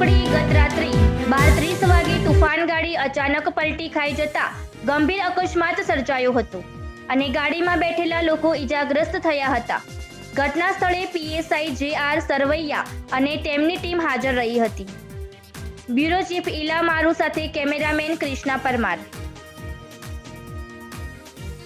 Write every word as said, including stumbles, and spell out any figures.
રોકડી ગત રાત્રે બાર ત્રીસ વાગે તુફાન ગાડી અચાનક પલટી ખાઈ જતા ગંભીર અકસ્માત સર્જાયો હતો અને ગાડીમાં બેઠેલા લોકો ઈજાગ્રસ્ત થયા હતા। ઘટના સ્થળે પીએસઆઈ જે આર સરવૈયા અને તેમની ટીમ હાજર રહી હતી। બ્યુરો ચીફ ઈલા મારુ સાથે કેમેરામેન કૃષ્ણા પરમાર।